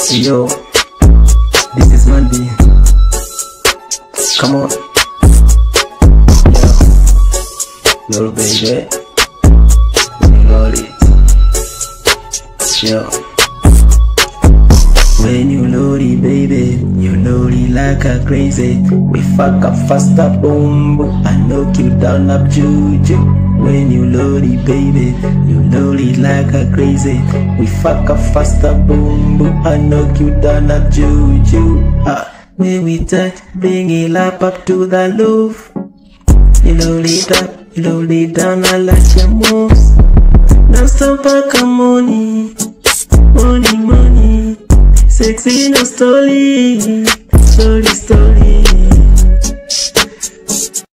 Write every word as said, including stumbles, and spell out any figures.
Yo, this is Mandy. Come on. Yo, little baby. You got it. Yo. When you load it, baby, you load it like a crazy. We fuck up faster, boom, boom. I knock you down up, juju. When you load it, baby, you load it like a crazy. We fuck up faster, boom, boom. I knock you down up, juju. Ah, when we touch, bring it up up to the roof. You load it up, you load it down, I like your moves. Now stop back on money, money, money. Sexy no story, story, story.